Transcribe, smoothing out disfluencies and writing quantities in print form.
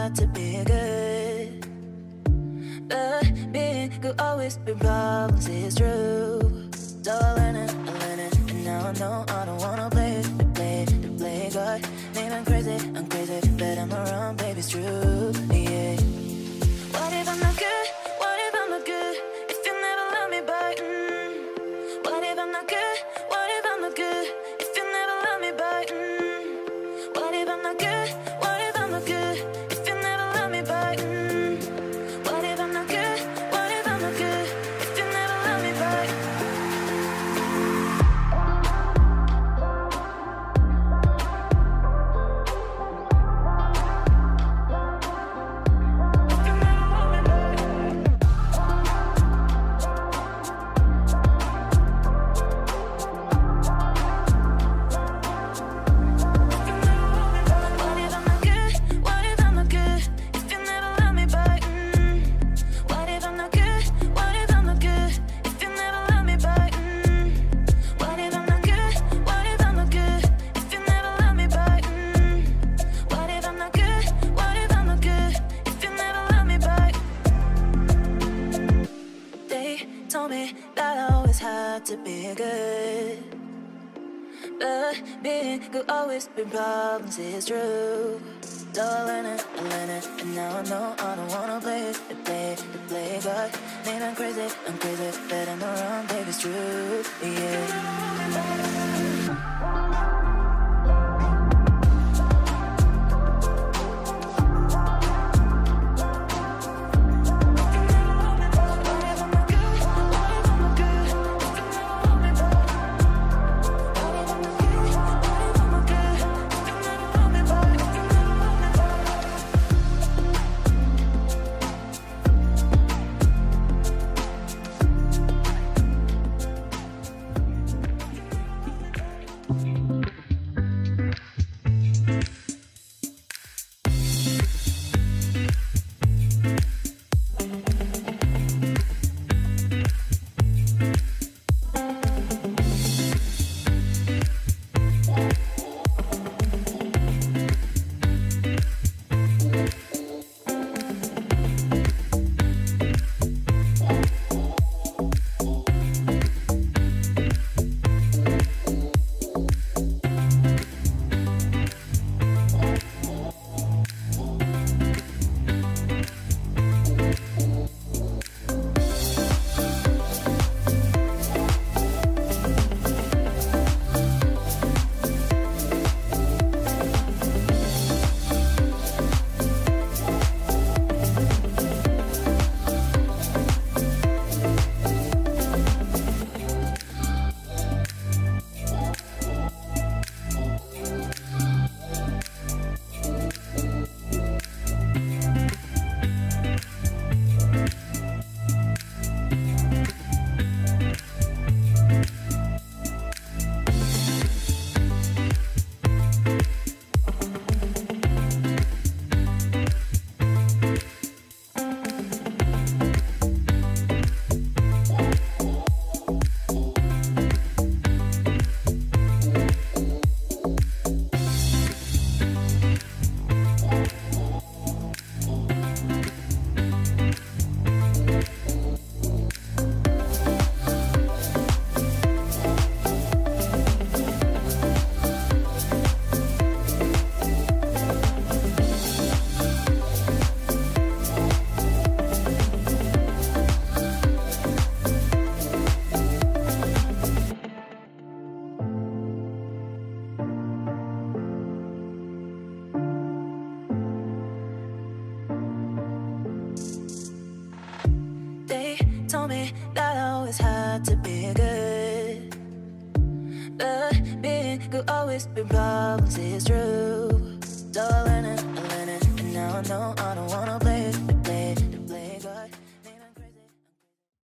hard to be good, but being good always been problems, it's true. So I learned it, and now I know I don't wanna play God. Maybe I'm crazy, but I'm around, baby, it's true, yeah. What if I'm not good? What if I'm not good? If you never love me back, What if I'm not good? What if I'm not good? If you never love me back, What if I'm not good? What if I'm not good? If you never love me back, What if I'm not good? What if I'm not good? If you never love me back. To be good, but being good always been problems, it's true. So I learned it, and now I know I don't wanna play God. Maybe I'm crazy, but I'm around, baby, it's true, yeah. Told me that I always had to be good, but being good always been problems, it's true. So I learned it, and now I know I don't wanna